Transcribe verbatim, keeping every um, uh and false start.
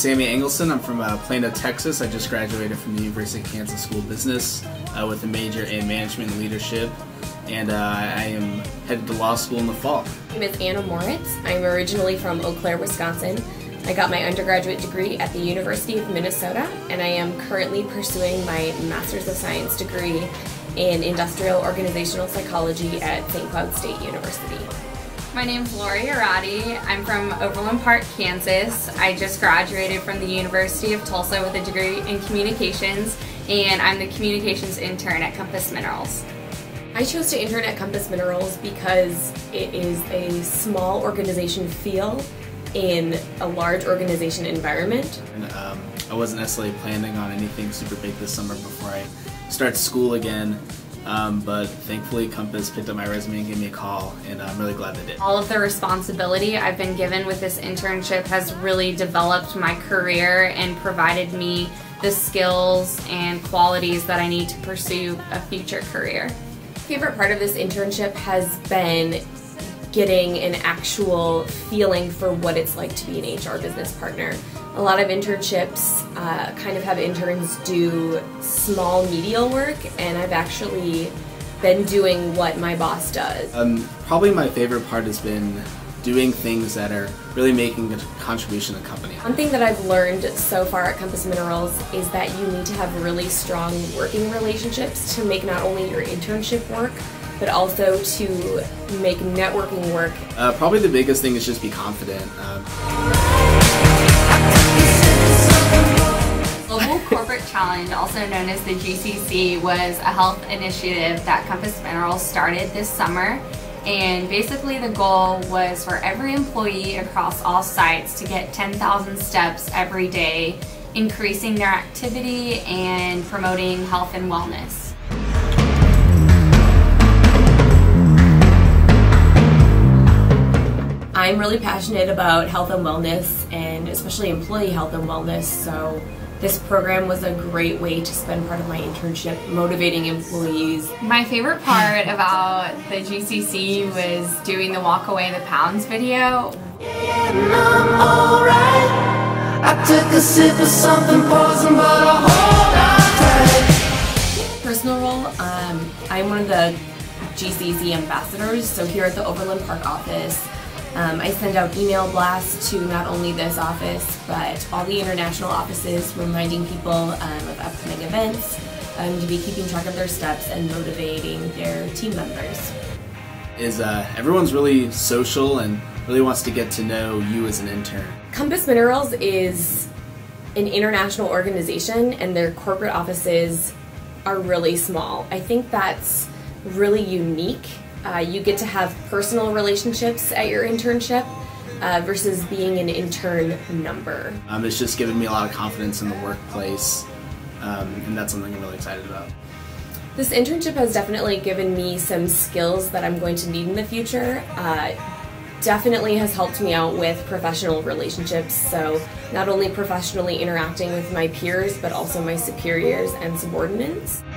Sammy Engelson. I'm from uh, Plano, Texas. I just graduated from the University of Kansas School of Business uh, with a major in management and leadership, and uh, I am headed to law school in the fall. My name is Anna Moritz. I'm originally from Eau Claire, Wisconsin. I got my undergraduate degree at the University of Minnesota, and I am currently pursuing my Master's of Science degree in Industrial Organizational Psychology at Saint Cloud State University. My name's Lori Arati. I'm from Overland Park, Kansas. I just graduated from the University of Tulsa with a degree in communications, and I'm the communications intern at Compass Minerals. I chose to intern at Compass Minerals because it is a small organization feel in a large organization environment. And, um, I wasn't necessarily planning on anything super big this summer before I start school again. Um, but thankfully Compass picked up my resume and gave me a call, and I'm really glad they did. All of the responsibility I've been given with this internship has really developed my career and provided me the skills and qualities that I need to pursue a future career. Favorite part of this internship has been getting an actual feeling for what it's like to be an H R business partner. A lot of internships uh, kind of have interns do small medial work, and I've actually been doing what my boss does. Um, probably my favorite part has been doing things that are really making a contribution to the company. One thing that I've learned so far at Compass Minerals is that you need to have really strong working relationships to make not only your internship work, but also to make networking work. Uh, probably the biggest thing is just be confident. Um, Global Corporate Challenge, also known as the G C C, was a health initiative that Compass Minerals started this summer. And basically the goal was for every employee across all sites to get ten thousand steps every day, increasing their activity and promoting health and wellness. I'm really passionate about health and wellness, and especially employee health and wellness, so this program was a great way to spend part of my internship motivating employees. My favorite part about the G C C was doing the Walk Away the Pounds video. And I'm alright. I took a sip of something poison, but I hold on tight. Personal role, um, I'm one of the G C C ambassadors, so here at the Overland Park office, Um, I send out email blasts to not only this office, but all the international offices, reminding people um, of upcoming events, um, to be keeping track of their steps and motivating their team members. is uh, everyone's really social and really wants to get to know you as an intern. Compass Minerals is an international organization, and their corporate offices are really small. I think that's really unique. Uh, you get to have personal relationships at your internship uh, versus being an intern number. Um, it's just given me a lot of confidence in the workplace, um, and that's something I'm really excited about. This internship has definitely given me some skills that I'm going to need in the future. Uh, definitely has helped me out with professional relationships, so not only professionally interacting with my peers, but also my superiors and subordinates.